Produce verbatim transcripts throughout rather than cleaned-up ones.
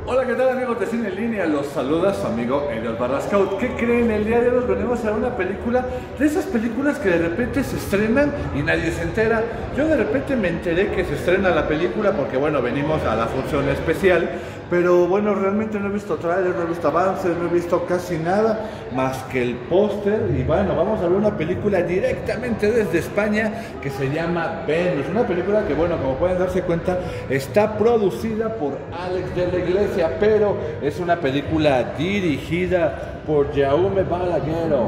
Hola, ¿qué tal amigos de Cine en Línea? Los saluda su amigo Eliot Barra Scout. ¿Qué creen? El día de hoy venimos a ver una película, de esas películas que de repente se estrenan y nadie se entera. Yo de repente me enteré que se estrena la película porque bueno, venimos a la función especial, pero bueno, realmente no he visto trailers, no he visto avances, no he visto casi nada más que el póster. Y bueno, vamos a ver una película directamente desde España que se llama Venus. Una película que bueno, como pueden darse cuenta, está producida por Alex de la Iglesia, pero es una película dirigida por Jaume Balagueró.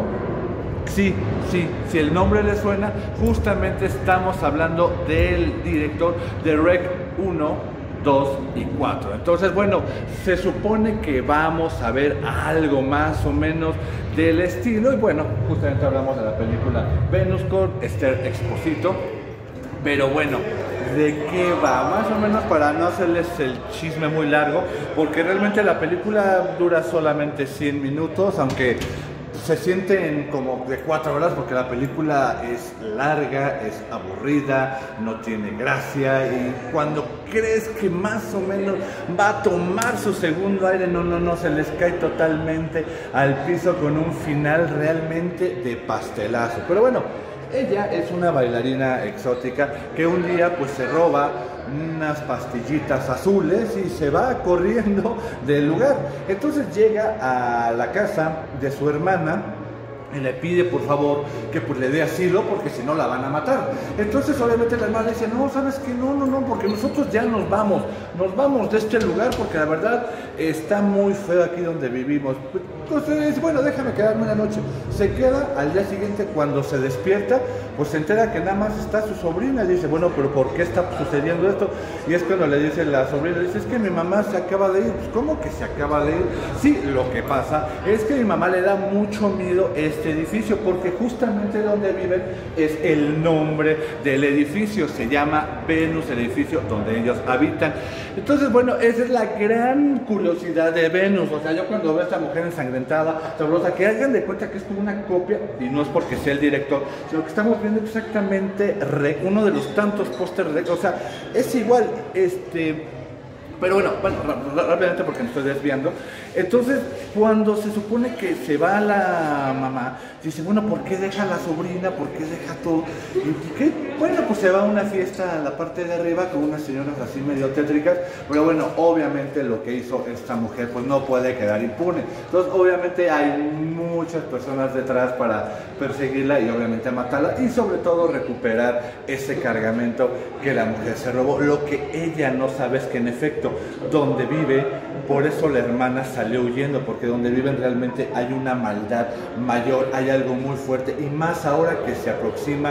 Sí, sí, si el nombre le suena, justamente estamos hablando del director de Rec uno, dos y cuatro. Entonces, bueno, se supone que vamos a ver algo más o menos del estilo. Y bueno, justamente hablamos de la película Venus con Esther Expósito. Pero bueno, ¿de qué va? Más o menos para no hacerles el chisme muy largo, porque realmente la película dura solamente cien minutos, aunque se sienten como de cuatro horas porque la película es larga, es aburrida, no tiene gracia, y cuando crees que más o menos va a tomar su segundo aire, no, no, no, se les cae totalmente al piso con un final realmente de pastelazo. Pero bueno, ella es una bailarina exótica que un día pues se roba unas pastillitas azules y se va corriendo del lugar. Entonces llega a la casa de su hermana y le pide por favor que pues le dé asilo porque si no la van a matar. Entonces obviamente la hermana dice, no, ¿sabes qué? No, no, no, porque nosotros ya nos vamos, nos vamos de este lugar porque la verdad está muy feo aquí donde vivimos. Entonces dice, bueno, déjame quedarme una noche. Se queda, al día siguiente cuando se despierta, pues se entera que nada más está su sobrina y dice, bueno, pero ¿por qué está sucediendo esto? Y es cuando le dice la sobrina, dice, es que mi mamá se acaba de ir. Pues, ¿cómo que se acaba de ir? Sí, lo que pasa es que mi mamá le da mucho miedo este edificio porque justamente donde viven es el nombre del edificio, se llama Venus, el edificio donde ellos habitan. Entonces, bueno, esa es la gran curiosidad de Venus. O sea, yo cuando veo a esta mujer ensangrentada, sabrosa, que hagan de cuenta que es como una copia, y no es porque sea el director, sino que estamos viendo exactamente uno de los tantos pósters, o sea, es igual, este... Pero bueno, bueno, rápidamente porque me estoy desviando. Entonces, cuando se supone que se va la mamá, dice, bueno, ¿por qué deja a la sobrina? ¿Por qué deja todo? ¿Y qué? Bueno, pues se va a una fiesta a la parte de arriba con unas señoras así medio tétricas. Pero bueno, obviamente lo que hizo esta mujer pues no puede quedar impune. Entonces, obviamente hay muchas personas detrás para perseguirla y obviamente matarla. Y sobre todo recuperar ese cargamento que la mujer se robó. Lo que ella no sabe es que en efecto donde vive, por eso la hermana salió huyendo, porque donde viven realmente hay una maldad mayor, hay algo muy fuerte, y más ahora que se aproxima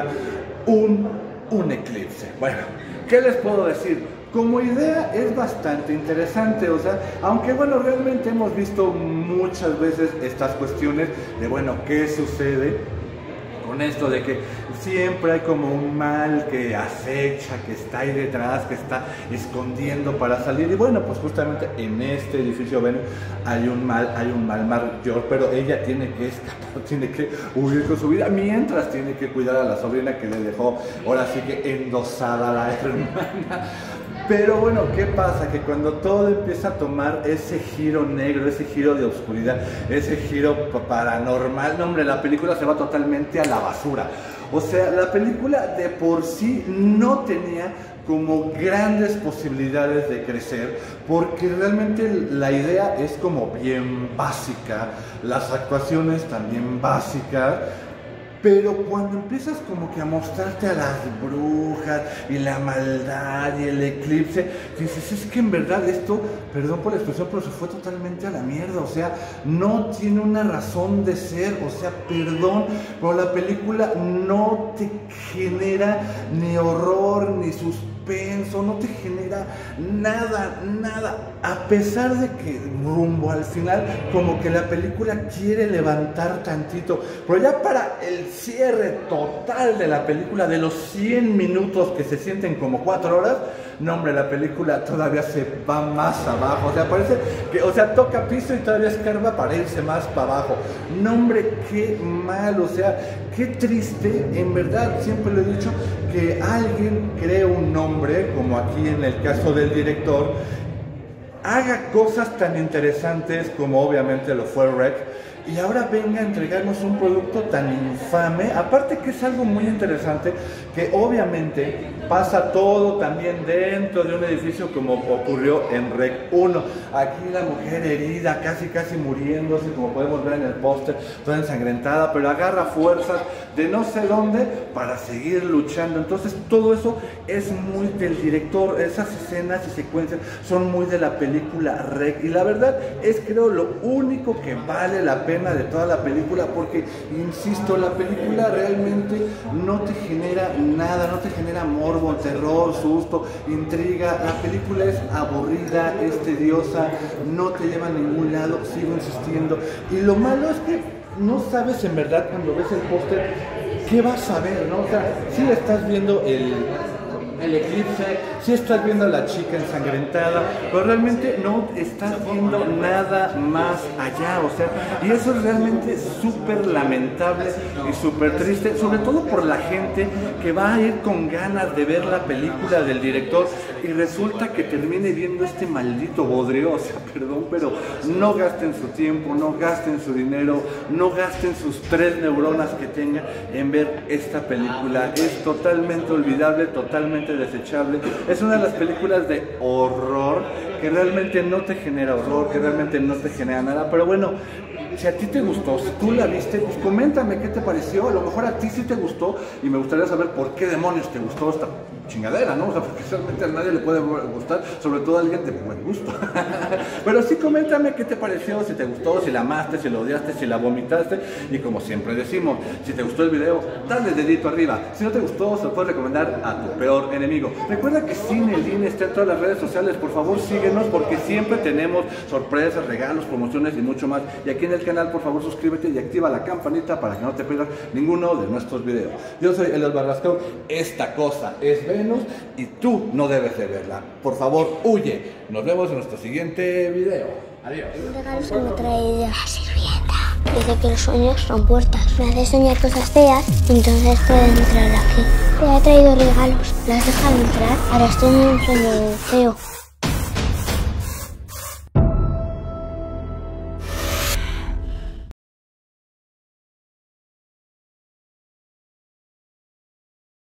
un, un eclipse. Bueno, ¿qué les puedo decir? Como idea es bastante interesante, o sea, aunque bueno, realmente hemos visto muchas veces estas cuestiones de, bueno, ¿qué sucede con esto de que siempre hay como un mal que acecha, que está ahí detrás, que está escondiendo para salir? Y bueno, pues justamente en este edificio ven, hay un mal, hay un mal mayor, pero ella tiene que escapar, tiene que huir con su vida, mientras tiene que cuidar a la sobrina que le dejó, ahora sí que endosada a la hermana. Pero bueno, ¿qué pasa? Que cuando todo empieza a tomar ese giro negro, ese giro de oscuridad, ese giro paranormal, no hombre, la película se va totalmente a la basura. O sea, la película de por sí no tenía como grandes posibilidades de crecer, porque realmente la idea es como bien básica, las actuaciones también básicas. Pero cuando empiezas como que a mostrarte a las brujas y la maldad y el eclipse, dices, es que en verdad esto, perdón por la expresión, pero se fue totalmente a la mierda. O sea, no tiene una razón de ser, o sea, perdón, pero la película no te genera ni horror, ni suspenso, no te genera nada, nada. A pesar de que rumbo al final, como que la película quiere levantar tantito, pero ya para el cierre total de la película, de los cien minutos que se sienten como cuatro horas, no hombre, la película todavía se va más abajo, o sea, parece que, o sea, toca piso y todavía escarba para irse más para abajo. No hombre, qué mal, o sea, qué triste, en verdad, siempre lo he dicho, que alguien cree un nombre, como aquí en el caso del director, haga cosas tan interesantes como obviamente lo fue Rec, y ahora venga a entregarnos un producto tan infame, aparte que es algo muy interesante, que obviamente pasa todo también dentro de un edificio como ocurrió en Rec uno. Aquí la mujer herida, casi casi muriéndose, como podemos ver en el póster, toda ensangrentada, pero agarra fuerzas de no sé dónde para seguir luchando. Entonces todo eso es muy del director, esas escenas y secuencias son muy de la película Rec, y la verdad es, creo, lo único que vale la pena de toda la película, porque insisto, la película realmente no te genera nada, no te genera morbo, terror, susto, intriga. La película es aburrida, es tediosa, no te lleva a ningún lado, sigo insistiendo, y lo malo es que no sabes en verdad cuando ves el póster qué vas a ver, ¿no? O sea, sí estás viendo el el eclipse, sí estás viendo a la chica ensangrentada, pero realmente no estás viendo nada más allá, o sea, y eso es realmente súper lamentable y súper triste, sobre todo por la gente que va a ir con ganas de ver la película del director y resulta que termine viendo este maldito bodrio. O sea, perdón, pero no gasten su tiempo, no gasten su dinero, no gasten sus tres neuronas que tengan en ver esta película. Es totalmente olvidable, totalmente desechable. Es una de las películas de horror que realmente no te genera horror, que realmente no te genera nada. Pero bueno, si a ti te gustó, si tú la viste, pues coméntame qué te pareció. A lo mejor a ti sí te gustó y me gustaría saber por qué demonios te gustó esta chingadera, ¿no? O sea, porque realmente a nadie le puede gustar, sobre todo a alguien de buen gusto. Pero sí, coméntame qué te pareció, si te gustó, si la amaste, si la odiaste, si la vomitaste. Y como siempre decimos, si te gustó el video, dale dedito arriba. Si no te gustó, se lo puedes recomendar a tu peor enemigo. Recuerda que Cinelin está en todas las redes sociales. Por favor, síguenos porque siempre tenemos sorpresas, regalos, promociones y mucho más. Y aquí en el canal, por favor, suscríbete y activa la campanita para que no te pierdas ninguno de nuestros videos. Yo soy Elios Barrascaut. Esta cosa es Venus y tú no debes de verla. Por favor, huye. Nos vemos en nuestro siguiente video. Adiós. Un regalo que me trae de la sirvienta. Dice que los sueños son puertas. Me hace soñar cosas feas y entonces puedo entrar aquí. Te ha traído regalos. ¿Las has dejado entrar? Ahora estoy en un sueño feo.